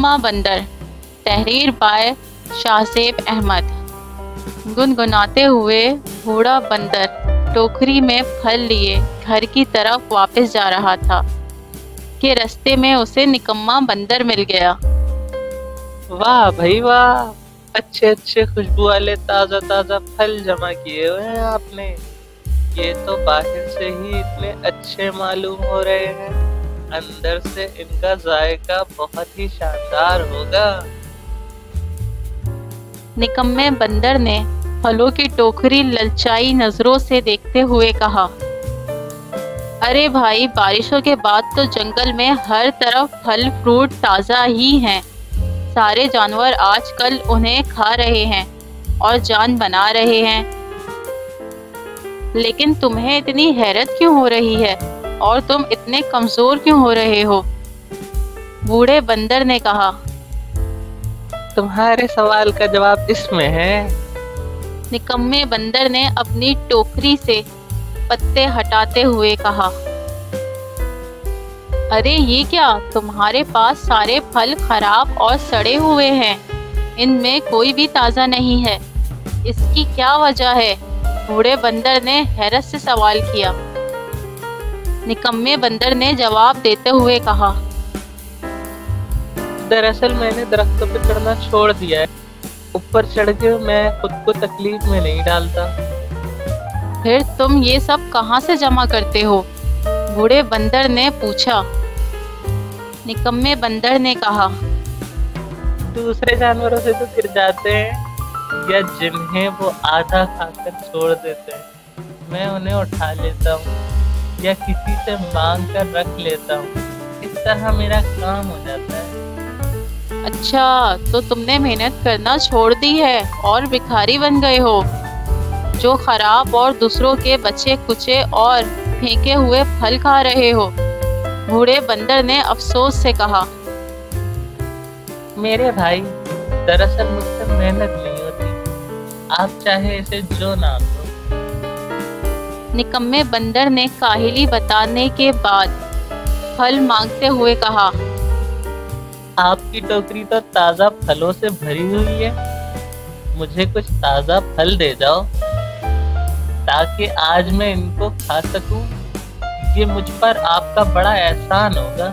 نکما بندر، تحریر بائے شاہزیب احمد۔ گنگناتے ہوئے بوڑھا بندر ٹوکری میں پھل لیے گھر کی طرف واپس جا رہا تھا کہ رستے میں اسے نکما بندر مل گیا۔ واہ بھائی واہ، اچھے اچھے خوشبو والے تازہ تازہ پھل جمع کیے ہوئے ہیں آپ نے۔ یہ تو باہر سے ہی اتنے اچھے معلوم ہو رہے ہیں، اندر سے ان کا ذائقہ بہت ہی شاندار ہوگا۔ نکمے بندر نے پھلوں کی ٹوکری للچائی نظروں سے دیکھتے ہوئے کہا، ارے بھائی، بارشوں کے بعد تو جنگل میں ہر طرف پھل فروٹ تازہ ہی ہیں، سارے جانور آج کل انہیں کھا رہے ہیں اور جان بنا رہے ہیں، لیکن تمہیں اتنی حیرت کیوں ہو رہی ہے اور تم اتنے کمزور کیوں ہو رہے ہو؟ بوڑھے بندر نے کہا۔ تمہارے سوال کا جواب اس میں ہے۔ نکمے بندر نے اپنی ٹوکری سے پتے ہٹاتے ہوئے کہا، ارے یہ کیا، تمہارے پاس سارے پھل خراب اور سڑے ہوئے ہیں، ان میں کوئی بھی تازہ نہیں ہے، اس کی کیا وجہ ہے؟ بوڑھے بندر نے حیرت سے سوال کیا۔ نکمے بندر نے جواب دیتے ہوئے کہا، دراصل میں نے درختوں پہ چڑھنا چھوڑ دیا ہے، اوپر چڑھ کے میں خود کو تکلیف میں نہیں ڈالتا۔ پھر تم یہ سب کہاں سے جمع کرتے ہو؟ بوڑھے بندر نے پوچھا۔ نکمے بندر نے کہا، دوسرے جانوروں سے تو پھر جاتے ہیں یا جنہیں وہ آدھا کھا کر چھوڑ دیتے ہیں، میں انہیں اٹھا لیتا ہوں یا کسی سے مانگ کر رکھ لیتا ہوں، اس طرح میرا کام ہو جاتا ہے۔ اچھا، تو تم نے محنت کرنا چھوڑ دی ہے اور بھکاری بن گئے ہو، جو خراب اور دوسروں کے بچے کچے اور پھینکے ہوئے پھل کھا رہے ہو۔ بوڑھے بندر نے افسوس سے کہا، میرے بھائی، دراصل مجھ سے محنت نہیں ہوتی، آپ چاہے اسے جو نام دو۔ نکمے بندر نے کاہلی بتانے کے بعد پھل مانگتے ہوئے کہا، آپ کی ٹوکری تو تازہ پھلوں سے بھری ہوئی ہے، مجھے کچھ تازہ پھل دے جاؤ تاکہ آج میں ان کو کھا سکوں، یہ مجھ پر آپ کا بڑا احسان ہوگا۔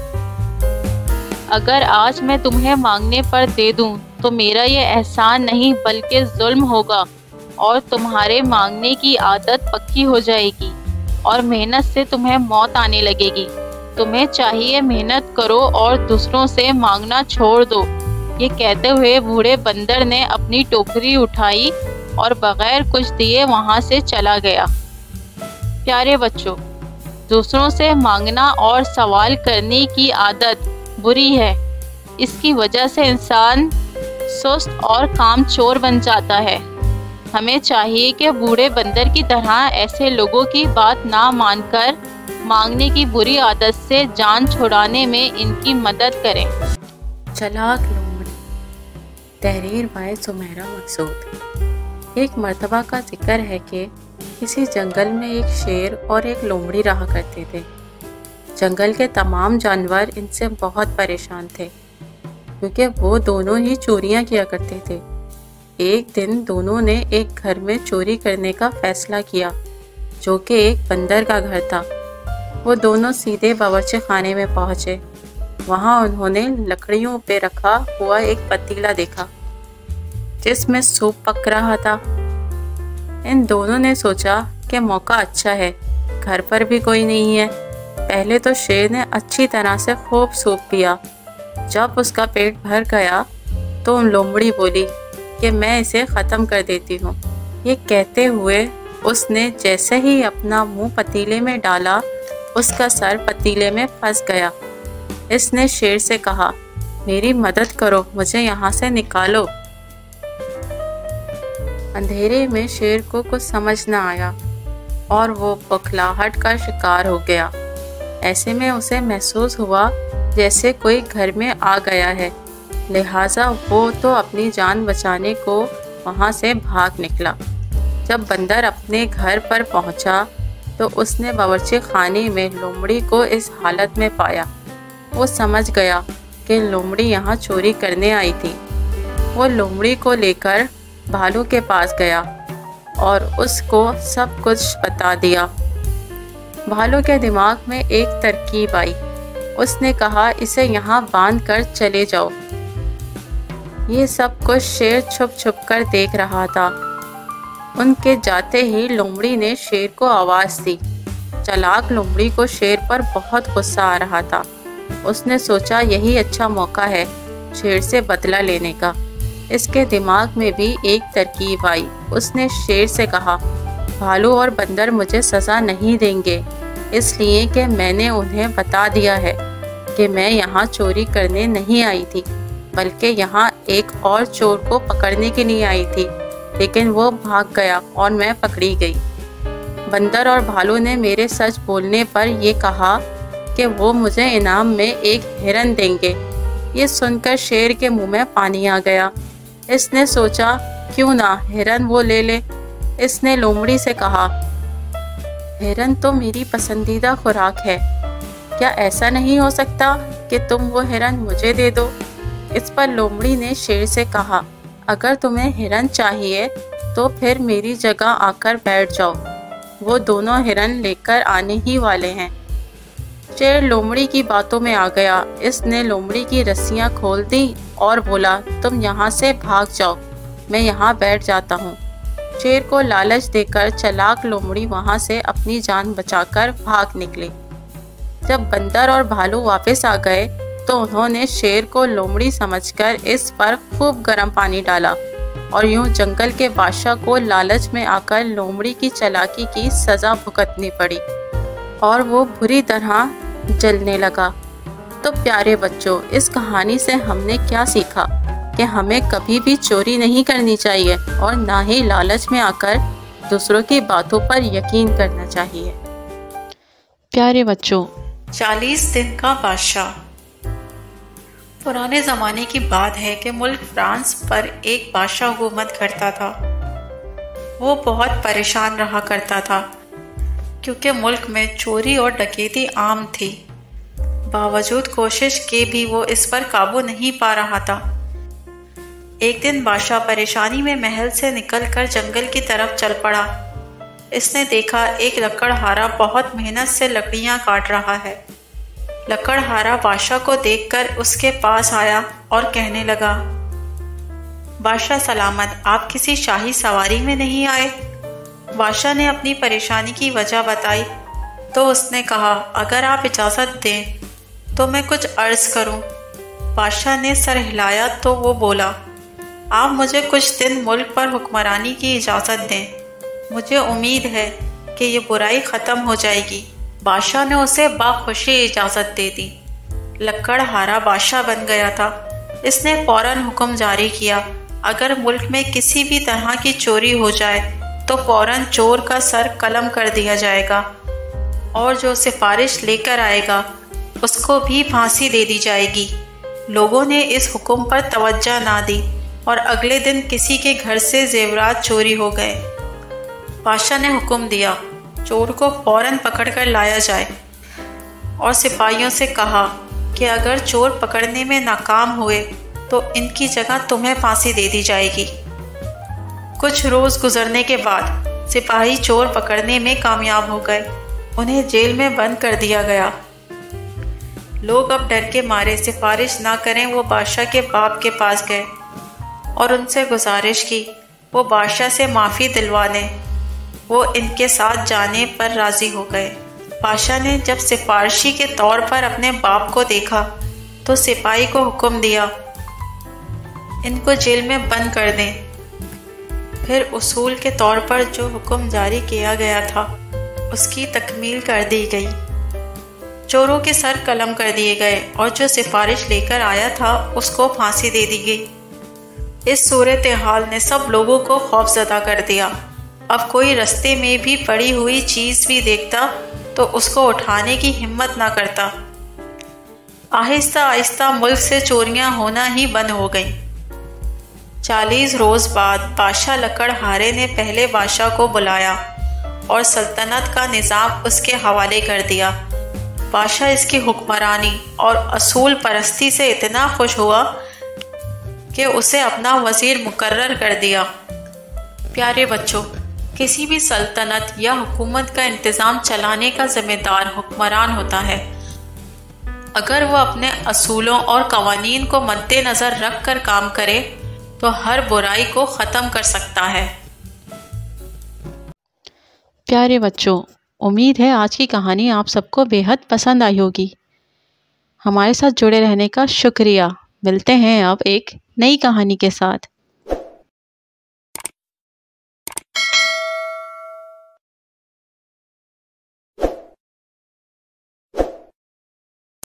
اگر آج میں تمہیں مانگنے پر دے دوں تو میرا یہ احسان نہیں بلکہ ظلم ہوگا، اور تمہارے مانگنے کی عادت پکی ہو جائے گی اور محنت سے تمہیں موت آنے لگے گی۔ تمہیں چاہیے محنت کرو اور دوسروں سے مانگنا چھوڑ دو۔ یہ کہتے ہوئے بوڑھے بندر نے اپنی ٹوکری اٹھائی اور بغیر کچھ دیے وہاں سے چلا گیا۔ پیارے بچوں، دوسروں سے مانگنا اور سوال کرنے کی عادت بری ہے، اس کی وجہ سے انسان سست اور کام چور بن جاتا ہے۔ ہمیں چاہیے کہ بوڑھے بندر کی طرح ایسے لوگوں کی بات نہ مان کر مانگنے کی بری عادت سے جان چھڑانے میں ان کی مدد کریں۔ چلاک لومڑی، تحریر بائے سمیرہ مقصود۔ ایک مرتبہ کا ذکر ہے کہ کسی جنگل میں ایک شیر اور ایک لومڑی رہا کرتے تھے۔ جنگل کے تمام جانور ان سے بہت پریشان تھے کیونکہ وہ دونوں ہی چوریاں کیا کرتے تھے۔ ایک دن دونوں نے ایک گھر میں چوری کرنے کا فیصلہ کیا جو کہ ایک بندر کا گھر تھا۔ وہ دونوں سیدھے باورچی خانے میں پہنچے۔ وہاں انہوں نے لکڑیوں پہ رکھا ہوا ایک پتیلا دیکھا جس میں سوپ پک رہا تھا۔ ان دونوں نے سوچا کہ موقع اچھا ہے، گھر پر بھی کوئی نہیں ہے۔ پہلے تو شیر نے اچھی طرح سے خوب سوپ پیا۔ جب اس کا پیٹ بھر گیا تو لومڑی بولی کہ میں اسے ختم کر دیتی ہوں۔ یہ کہتے ہوئے اس نے جیسے ہی اپنا منہ پتیلے میں ڈالا، اس کا سر پتیلے میں پھنس گیا۔ اس نے شیر سے کہا، میری مدد کرو، مجھے یہاں سے نکالو۔ اندھیرے میں شیر کو کچھ سمجھ نہ آیا اور وہ بکھلاہٹ کا شکار ہو گیا۔ ایسے میں اسے محسوس ہوا جیسے کوئی گھر میں آ گیا ہے، لہٰذا وہ تو اپنی جان بچانے کو وہاں سے بھاگ نکلا۔ جب بندر اپنے گھر پر پہنچا تو اس نے باورچی خانے میں لومڑی کو اس حالت میں پایا۔ وہ سمجھ گیا کہ لومڑی یہاں چوری کرنے آئی تھی۔ وہ لومڑی کو لے کر بھالو کے پاس گیا اور اس کو سب کچھ بتا دیا۔ بھالو کے دماغ میں ایک ترکیب آئی۔ اس نے کہا اسے یہاں باندھ کر چلے جاؤ۔ یہ سب کچھ شیر چھپ چھپ کر دیکھ رہا تھا۔ ان کے جاتے ہی لومڑی نے شیر کو آواز دی۔ چالاک لومڑی کو شیر پر بہت غصہ آ رہا تھا۔ اس نے سوچا یہی اچھا موقع ہے شیر سے بدلہ لینے کا۔ اس کے دماغ میں بھی ایک ترکیب آئی۔ اس نے شیر سے کہا بھالو اور بندر مجھے سزا نہیں دیں گے، اس لیے کہ میں نے انہیں بتا دیا ہے کہ میں یہاں چوری کرنے نہیں آئی تھی، بلکہ یہاں ایک اور چور کو پکڑنے کے لیے آئی تھی، لیکن وہ بھاگ گیا اور میں پکڑی گئی۔ بندر اور بھالو نے میرے سچ بولنے پر یہ کہا کہ وہ مجھے انعام میں ایک ہرن دیں گے۔ یہ سن کر شیر کے منہ میں پانی آ گیا۔ اس نے سوچا کیوں نہ ہرن وہ لے لے۔ اس نے لومڑی سے کہا ہرن تو میری پسندیدہ خوراک ہے، کیا ایسا نہیں ہو سکتا کہ تم وہ ہرن مجھے دے دو؟ اس پر لومڑی نے شیر سے کہا اگر تمہیں ہرن چاہیے تو پھر میری جگہ آ کر بیٹھ جاؤ، وہ دونوں ہرن لے کر آنے ہی والے ہیں۔ شیر لومڑی کی باتوں میں آ گیا۔ اس نے لومڑی کی رسیاں کھول دی اور بولا تم یہاں سے بھاگ جاؤ، میں یہاں بیٹھ جاتا ہوں۔ شیر کو لالچ دے کر چالاک لومڑی وہاں سے اپنی جان بچا کر بھاگ نکلی۔ جب بندر اور بھالو واپس آ گئے تو انہوں نے شیر کو لومڑی سمجھ کر اس پر خوب گرم پانی ڈالا اور یوں جنگل کے بادشاہ کو لالچ میں آ کر لومڑی کی چالاکی کی سزا بھگتنی پڑی اور وہ بری طرح جلنے لگا۔ تو پیارے بچوں، اس کہانی سے ہم نے کیا سیکھا کہ ہمیں کبھی بھی چوری نہیں کرنی چاہیے اور نہ ہی لالچ میں آ کر دوسروں کی باتوں پر یقین کرنا چاہیے۔ پیارے بچوں، 40 دن کا بادشاہ۔ پرانے زمانے کی بات ہے کہ ملک فرانس پر ایک بادشاہ حکومت کرتا تھا۔ وہ بہت پریشان رہا کرتا تھا کیونکہ ملک میں چوری اور ڈکیتی عام تھی۔ باوجود کوشش کے بھی وہ اس پر قابو نہیں پا رہا تھا۔ ایک دن بادشاہ پریشانی میں محل سے نکل کر جنگل کی طرف چل پڑا۔ اس نے دیکھا ایک لکڑہارا بہت محنت سے لکڑیاں کاٹ رہا ہے۔ لکڑہارا بادشاہ کو دیکھ کر اس کے پاس آیا اور کہنے لگا بادشاہ سلامت، آپ کسی شاہی سواری میں نہیں آئے؟ بادشاہ نے اپنی پریشانی کی وجہ بتائی تو اس نے کہا اگر آپ اجازت دیں تو میں کچھ عرض کروں۔ بادشاہ نے سر ہلایا تو وہ بولا آپ مجھے کچھ دن ملک پر حکمرانی کی اجازت دیں، مجھے امید ہے کہ یہ برائی ختم ہو جائے گی۔ بادشاہ نے اسے باخوشی اجازت دے دی۔ لکڑہارا بادشاہ بن گیا تھا۔ اس نے فوراً حکم جاری کیا اگر ملک میں کسی بھی طرح کی چوری ہو جائے تو فوراً چور کا سر قلم کر دیا جائے گا اور جو سفارش لے کر آئے گا اس کو بھی پھانسی دے دی جائے گی۔ لوگوں نے اس حکم پر توجہ نہ دی اور اگلے دن کسی کے گھر سے زیورات چوری ہو گئے۔ بادشاہ نے حکم دیا چور کو فوراً پکڑ کر لایا جائے اور سپاہیوں سے کہا کہ اگر چور پکڑنے میں ناکام ہوئے تو ان کی جگہ تمہیں پھانسی دے دی جائے گی۔ کچھ روز گزرنے کے بعد سپاہی چور پکڑنے میں کامیاب ہو گئے۔ انہیں جیل میں بند کر دیا گیا۔ لوگ اب ڈر کے مارے سفارش نہ کریں وہ بادشاہ کے باپ کے پاس گئے اور ان سے گزارش کی وہ بادشاہ سے معافی دلوا لیں۔ وہ ان کے ساتھ جانے پر راضی ہو گئے۔ بادشاہ نے جب سفارشی کے طور پر اپنے باپ کو دیکھا تو سپاہی کو حکم دیا ان کو جیل میں بند کر دیں۔ پھر اصول کے طور پر جو حکم جاری کیا گیا تھا اس کی تکمیل کر دی گئی۔ چوروں کے سر قلم کر دیے گئے اور جو سفارش لے کر آیا تھا اس کو پھانسی دے دی گئی۔ اس صورتحال نے سب لوگوں کو خوف زدہ کر دیا۔ اب کوئی رستے میں بھی پڑی ہوئی چیز بھی دیکھتا تو اس کو اٹھانے کی ہمت نہ کرتا۔ آہستہ آہستہ ملک سے چوریاں ہونا ہی بند ہو گئیں۔ 40 روز بعد بادشاہ لکڑہارے نے پہلے بادشاہ کو بلایا اور سلطنت کا نظام اس کے حوالے کر دیا۔ بادشاہ اس کی حکمرانی اور اصول پرستی سے اتنا خوش ہوا کہ اسے اپنا وزیر مقرر کر دیا۔ پیارے بچوں، کسی بھی سلطنت یا حکومت کا انتظام چلانے کا ذمہ دار حکمران ہوتا ہے۔ اگر وہ اپنے اصولوں اور قوانین کو مد نظر رکھ کر کام کرے تو ہر برائی کو ختم کر سکتا ہے۔ پیارے بچوں، امید ہے آج کی کہانی آپ سب کو بے حد پسند آئی ہوگی۔ ہمارے ساتھ جڑے رہنے کا شکریہ۔ ملتے ہیں اب ایک نئی کہانی کے ساتھ۔